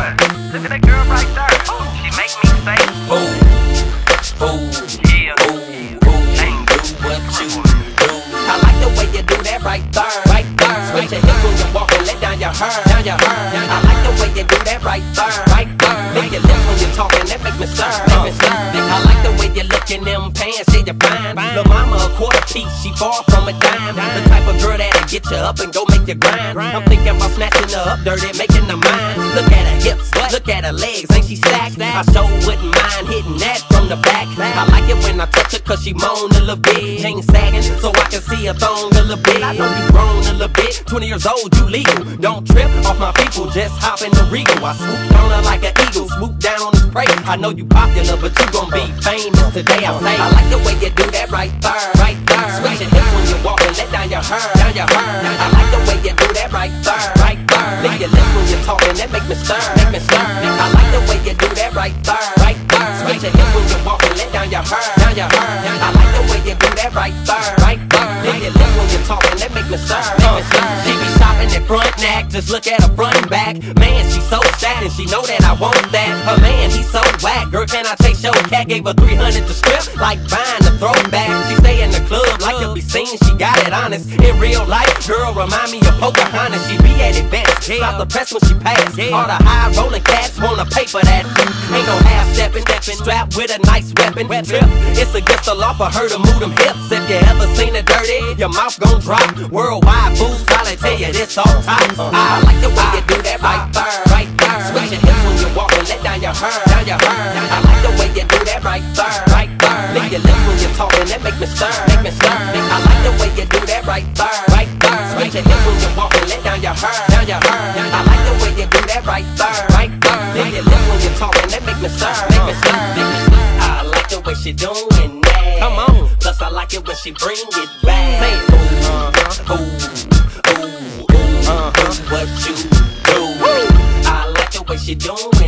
What? Look at that girl right there. She make me say, ooh, yeah, ain't do what you do. I like the way you do that right there, right there. Switch your hips when you walk and let down your hair, down your hair. I like the way you do that right there, right there. Lick your lips when you're talking, that make me stir, make me stir. I like the way you look in them pants, yeah, you fine. Lil' mama a quarter piece, she far from a dime. The type of girl that'll get you up and go make you grind. I'm thinking about snatching her up dirty, making her mine. Look at her hips, look at her legs, ain't she stacked? I sure wouldn't mind hitting that from the back. I like it when I touch her cause she moan a little bit. Chain sagging so I can see her thong a little bit. I know you grown a little bit, 20 years old, you legal. Don't trip off my people, just hop in the Regal. I swoop on her like an eagle, swoop down on his prey. I know you popular, but you gon' be famous today, I say. I like the way you do that right there, right there. Switch your hips when you walk and let down your hair, down your hair. I like the way you do that right there, right there. Lick your lips when you're talking, that make me stir, make me stir. I like the way you do that right there, right there. Switch your hips when you walk and let down your hair, down your hair. I like the way you do that right there, right there. Lick your lips when you're talking, that make me stir, make me stir. She be shopping at front neck, just look at her front and back. Man, she so stacked and she know that I want that. Her man, he so whack. Girl, can I take your cat? Gave her 300 to strip, like buying a throwback. She stay in the club, like to be seen, she got it honest. In real life, girl, remind me of Pocahontas. She be at advance, stop the press when she pass. All the high rolling cats wanna pay for that. Ain't no half stepping, strapped with a nice weapon. It's against the law for her to move them hips. If you ever seen it dirty, your mouth gon' drop. Worldwide fools probably tell you this all top. I like the way you do that right there, right there. Switch your hips when you walk and let down your hair, down your hair. I like the way you do that right there, right there. Lick your lips when you're talking, that make me stir, make me stir. I like the way you do that right there, right there. Switch your hips when you walk and let down your hair, down your hair. I like the way you do that right there, right there. Lick your lips when you're talking, that make me stir, make me stir. I like the way she doing that. Come on. Plus I like it when she bring it back. Say ooh, ooh, ooh, ooh, what you do. I like the way she doing